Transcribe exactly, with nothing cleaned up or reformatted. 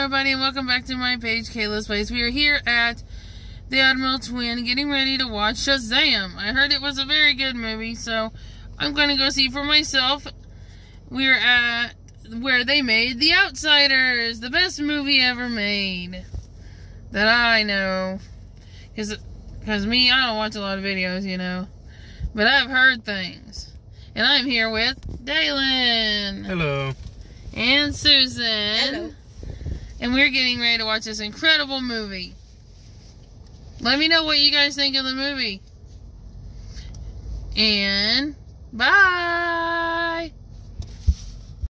everybody, and welcome back to my page, Kayla's Place. We are here at the Admiral Twin getting ready to watch Shazam. I heard it was a very good movie, so I'm going to go see for myself. We're at where they made The Outsiders, the best movie ever made that I know. Because because me, I don't watch a lot of videos, you know. But I've heard things. And I'm here with Daelen. Hello. And Susan. Hello. And we're getting ready to watch this incredible movie. Let me know what you guys think of the movie. And bye.